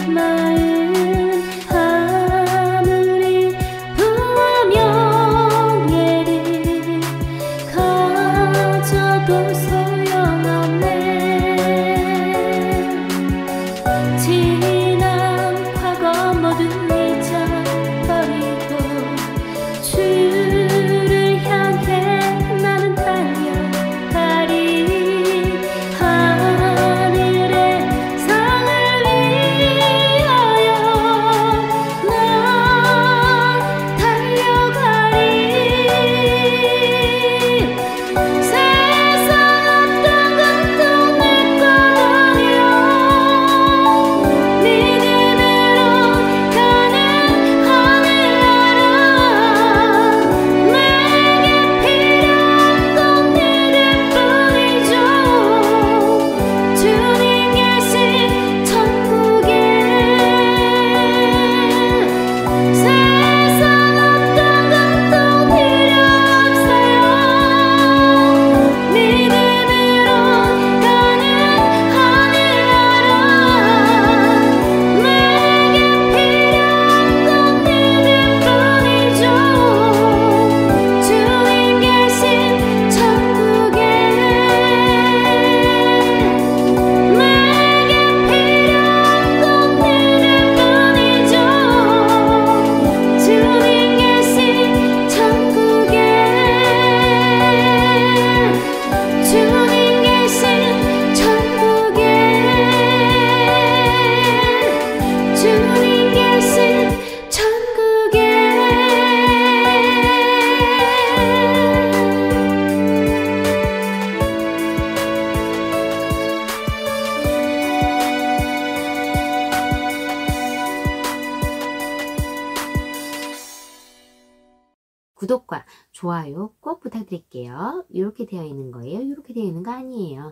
마음 아무리 부와 명예를 가져도 소용없네. 지난 과거 모두 잊어버리고 주를 향해 나는 달려가리. 하늘의 상을 위하여 난 달려가리. 세상 어떤 것도 내 것 아니여 믿음으로 가는 하늘나라. 내게 필요한 건 믿음뿐이죠. 주님 계신 천국에. 세상 어떤 것도 필요 없어요. 믿음으로 가는 하늘나라. 내게 필요한 건 믿음뿐이죠. 주님 계신 천국에. 내게 필요한 건 믿음뿐이죠. 주님 계신 천국에. 주님 계신 천국에. 주님 계신 천국에. 구독과 좋아요 꼭 부탁드릴게요. 이렇게 되어 있는 거예요. 이렇게 되어 있는 거 아니에요.